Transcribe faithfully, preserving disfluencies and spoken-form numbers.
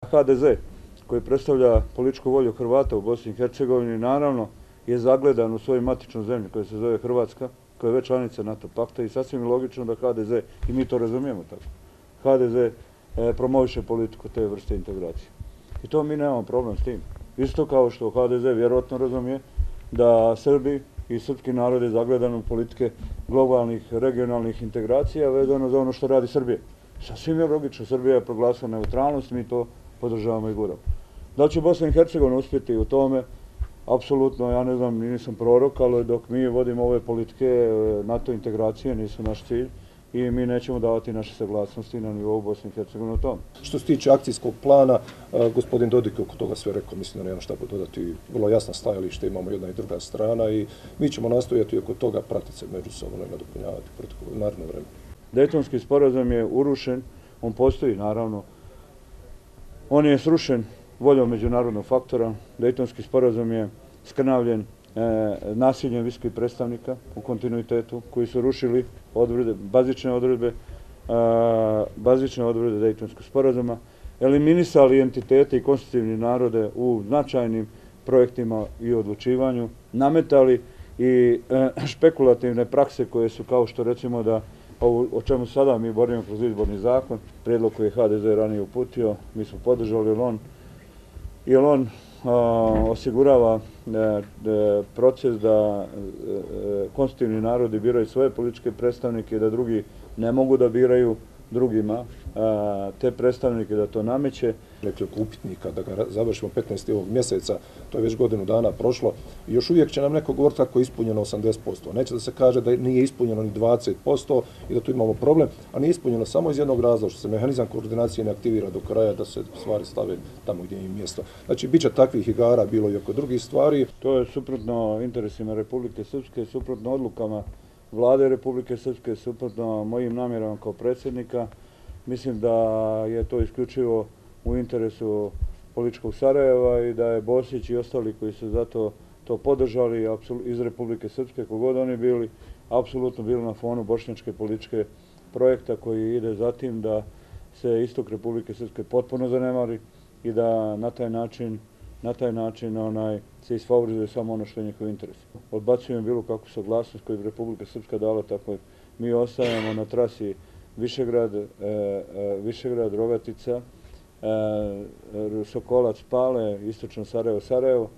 ha de ze koji predstavlja političku volju Hrvata u Bosni i Hercegovini naravno je zagledan u svojoj matičnoj zemlji koja se zove Hrvatska, koja je već članica NATO pakta i sasvim je logično da ha de ze, i mi to razumijemo tako, ha de ze e, promoviše politiku te vrste integracije. I to mi nemamo problem s tim. Isto kao što ha de ze vjerojatno razumije da Srbi i srpski narod je zagledan u politike globalnih, regionalnih integracija vezano za ono što radi Srbija. Sasvim je logično, Srbija je proglasila neutralnost, mi to podržavamo i guramo. Da li će Bosna i Hercegovina uspjeti u tome? Apsolutno, ja ne znam, nisam prorok, ali dok mi vodimo ove politike, NATO integracije nisu naš cilj i mi nećemo davati naše saglasnosti na nivou Bosne i Hercegovine o tome. Što se tiče akcijskog plana, gospodin Dodik je oko toga sve rekao, mislim da nema šta dodati, vrlo jasna stajalište, imamo jedna i druga strana i mi ćemo nastojati oko toga pratiti se međusobno i nadopunjavati u naredno vreme. Dejtonski sporazum je urušen, on postoji naravno, on je srušen voljom međunarodnog faktora. Dejtonski sporazum je skrnavljen e, nasiljem visokih predstavnika u kontinuitetu koji su rušili odredbe, bazične odredbe, e, bazične odredbe Dejtonskog sporazuma, eliminisali entitete i konstitutivne narode u značajnim projektima i odlučivanju, nametali i e, špekulativne prakse koje su kao što recimo da ovo o čemu sada mi borimo kroz izborni zakon, prijedlog koji je ha de ze ranije uputio, mi smo podržali, jer on, jer on a, osigurava a, a, proces da a, a, konstitutivni narodi biraju svoje političke predstavnike, da drugi ne mogu da biraju drugima a, te predstavnike, da to nameće. Nekoliko upitnika da ga završimo petnaestog ovog mjeseca, to je već godinu dana prošlo, i još uvijek će nam neko govoriti kako je ispunjeno osamdeset posto. Neće da se kaže da nije ispunjeno ni dvadeset posto i da tu imamo problem, a nije ispunjeno samo iz jednog razloga, što se mehanizam koordinacije ne aktivira do kraja, da se stvari stave tamo gdje im mjesto. Znači, bit će takvih igara, bilo i oko drugih stvari. To je suprotno interesima Republike Srpske, suprotno odlukama Vlade Republike Srpske, suprotno mojim namjerama kao predsjednika. Mislim da je to isključivo u interesu političkog Sarajeva i da je Bosić i ostali koji su zato to podržali iz Republike Srpske, kogod oni bili, apsolutno bili na fonu bošnjačke političke projekta koji ide za tim da se istok Republike Srpske potpuno zanemari i da na taj način na taj način onaj, se isfavorizuje samo ono što je njihov interes. Odbacujem bilo kakvu saglasnost koju je Republika Srpska dala, tako mi ostajemo na trasi Višegrad, e, e, Višegrad, Rogatica, e, Sokolac, Pale, istočno Sarajevo, Sarajevo.